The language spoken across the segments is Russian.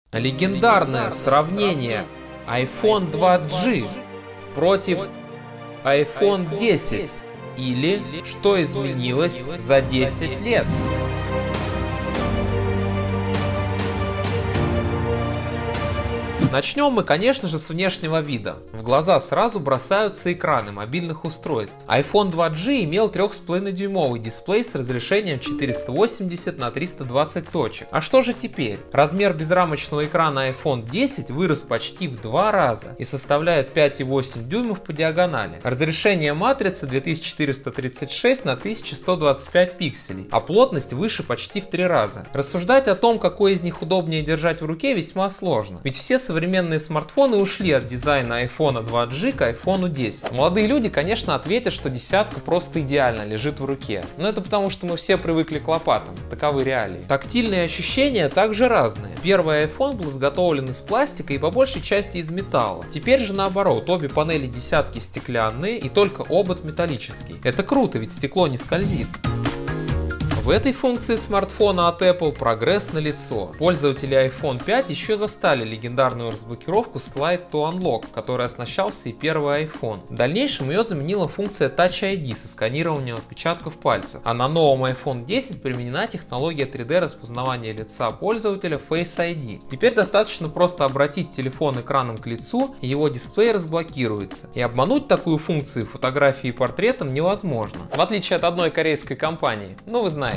Легендарное сравнение iPhone 2G против iPhone 10 или что изменилось за 10 лет. Начнем мы, конечно же, с внешнего вида. В глаза сразу бросаются экраны мобильных устройств. iPhone 2G имел 3,5-дюймовый дисплей с разрешением 480 на 320 точек. А что же теперь? Размер безрамочного экрана iPhone 10 вырос почти в 2 раза и составляет 5,8 дюймов по диагонали. Разрешение матрицы 2436 на 1125 пикселей, а плотность выше почти в 3 раза. Рассуждать о том, какой из них удобнее держать в руке, весьма сложно. Ведь все современные смартфоны ушли от дизайна iPhone 2G к iPhone 10. Молодые люди, конечно, ответят, что десятка просто идеально лежит в руке. Но это потому, что мы все привыкли к лопатам. Таковы реалии. Тактильные ощущения также разные. Первый iPhone был изготовлен из пластика и по большей части из металла. Теперь же наоборот, обе панели десятки стеклянные и только обод металлический. Это круто, ведь стекло не скользит. В этой функции смартфона от Apple прогресс налицо. Пользователи iPhone 5 еще застали легендарную разблокировку Slide to Unlock, которой оснащался и первый iPhone. В дальнейшем ее заменила функция Touch ID со сканированием отпечатков пальцев, а на новом iPhone 10 применена технология 3D распознавания лица пользователя Face ID. Теперь достаточно просто обратить телефон экраном к лицу, и его дисплей разблокируется. И обмануть такую функцию фотографии и портретом невозможно. В отличие от одной корейской компании. Ну вы знаете.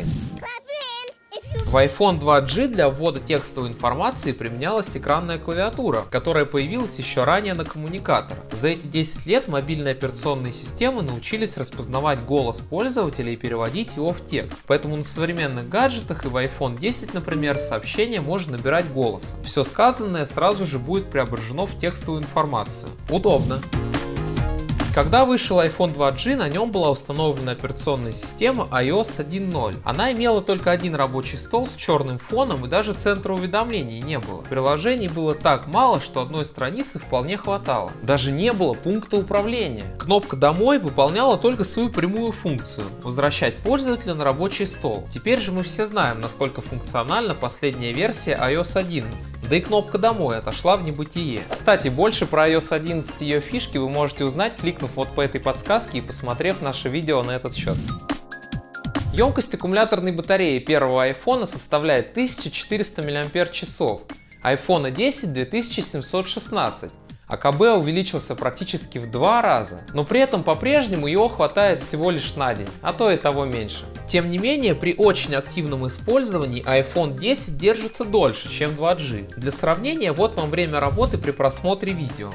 В iPhone 2G для ввода текстовой информации применялась экранная клавиатура, которая появилась еще ранее на коммуникаторах. За эти 10 лет мобильные операционные системы научились распознавать голос пользователя и переводить его в текст. Поэтому на современных гаджетах и в iPhone 10, например, сообщение можно набирать голосом. Все сказанное сразу же будет преображено в текстовую информацию. Удобно. Когда вышел iPhone 2G, на нем была установлена операционная система iOS 1.0. Она имела только один рабочий стол с черным фоном и даже центра уведомлений не было. Приложений было так мало, что одной страницы вполне хватало. Даже не было пункта управления. Кнопка «Домой» выполняла только свою прямую функцию – возвращать пользователя на рабочий стол. Теперь же мы все знаем, насколько функциональна последняя версия iOS 11. Да и кнопка «Домой» отошла в небытие. Кстати, больше про iOS 11 и ее фишки вы можете узнать, кликнув вот по этой подсказке и посмотрев наше видео на этот счет. Емкость аккумуляторной батареи первого iPhone составляет 1400 мАч, iPhone 10 2716, а КБ увеличился практически в 2 раза, но при этом по-прежнему его хватает всего лишь на день, а то и того меньше. Тем не менее, при очень активном использовании iPhone 10 держится дольше, чем 2G. Для сравнения, вот вам время работы при просмотре видео.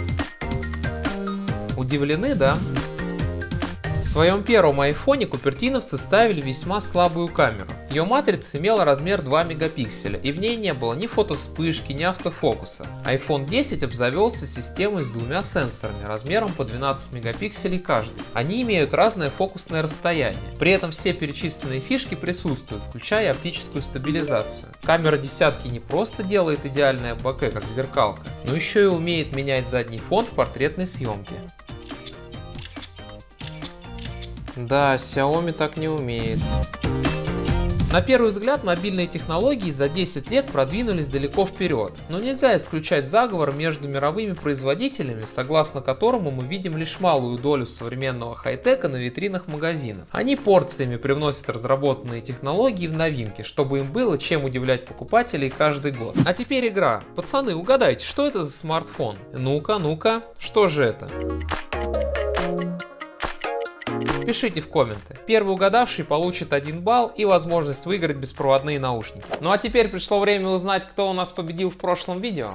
Удивлены, да? В своем первом айфоне купертиновцы ставили весьма слабую камеру. Ее матрица имела размер 2 мегапикселя, и в ней не было ни фотовспышки, ни автофокуса. iPhone 10 обзавелся системой с 2 сенсорами размером по 12 мегапикселей каждый. Они имеют разное фокусное расстояние. При этом все перечисленные фишки присутствуют, включая оптическую стабилизацию. Камера десятки не просто делает идеальное боке, как зеркалка, но еще и умеет менять задний фон в портретной съемке. Да, Xiaomi так не умеет. На первый взгляд, мобильные технологии за 10 лет продвинулись далеко вперед, но нельзя исключать заговор между мировыми производителями, согласно которому мы видим лишь малую долю современного хай-тека на витринах магазинов. Они порциями привносят разработанные технологии в новинки, чтобы им было чем удивлять покупателей каждый год. А теперь игра. Пацаны, угадайте, что это за смартфон? Ну-ка, что же это? Пишите в комменты. Первый угадавший получит 1 балл и возможность выиграть беспроводные наушники. Ну а теперь пришло время узнать, кто у нас победил в прошлом видео.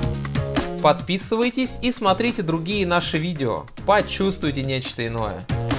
Подписывайтесь и смотрите другие наши видео. Почувствуйте нечто иное.